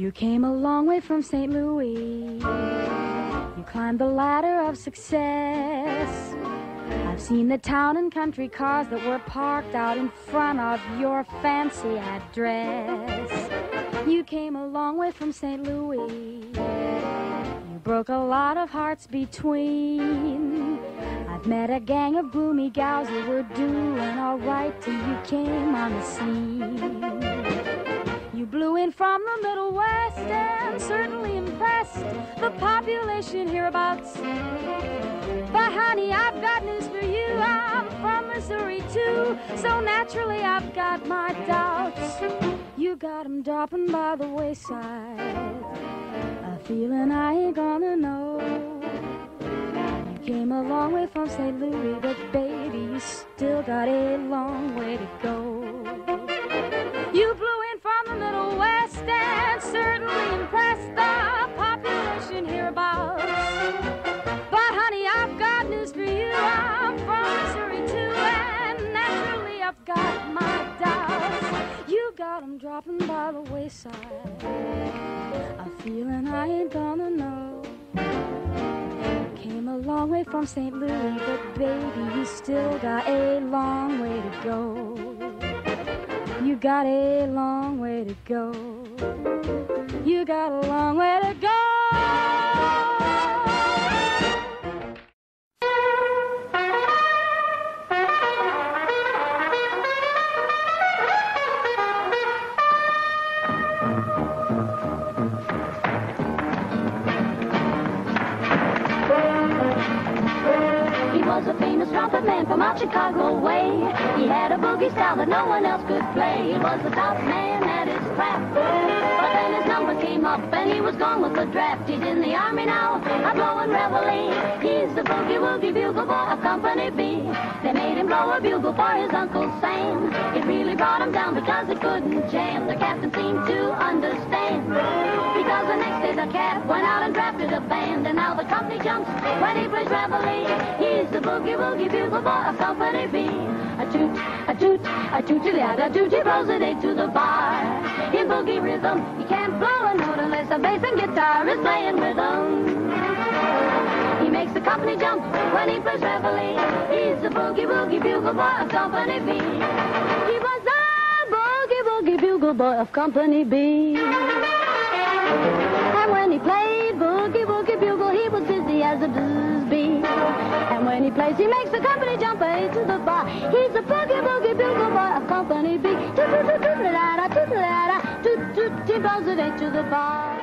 You came a long way from St. Louis. You climbed the ladder of success. I've seen the town and country cars that were parked out in front of your fancy address. You came a long way from St. Louis. You broke a lot of hearts between. I've met a gang of gloomy gals who were doing all right till you came on the scene. You blew in from the Middle West and certainly impressed the population hereabouts. But honey, I've got news for you. I'm from Missouri too, so naturally I've got my doubts. You got 'em dropping by the wayside, a feeling I ain't gonna know. You came a long way from St. Louis, but baby, you still got a long way to go. You blew in from the Middle West and certainly impressed the population hereabouts. But honey, I've got news for you. I'm from Missouri too, and naturally I've got my doubts. You got 'em dropping by the wayside, a feeling I ain't gonna know. Came a long way from St. Louis, but baby, you still got a long way to go. You got a long way to go. You got a long way to go. He was a famous trumpet man from out Chicago way. He had a boogie style that no one else could play. He was the top man at his craft. But then his number came up and he was gone with the draft. He's in the army now, a blowing reveille. He's the boogie-woogie bugle boy of Company B. They made him blow a bugle for his Uncle Sam. It really brought him down because they couldn't jam. The captain seemed to understand, because the next day the cat went out and drafted a band. And now the company jumps when he plays reveille. He's the boogie-woogie bugle boy of Company B. A toot, a toot, a toot-a-da, toot, he blows it eight to the bar. In boogie rhythm, he can't blow a note unless a bass and guitar is playing with him. He makes the company jump when he plays reveille. He's the boogie-woogie bugle boy of Company B. He was the boogie-woogie bugle boy of Company B. And when he played boogie-woogie bugle, he was busy as a blues bee. And when he plays, he makes the company jump eight to the bar. He's the boogie-woogie bugle boy of Company B. Toot-toot-toot-toot-la-da, toot-la-da, toot-toot, he blows it eight to the bar.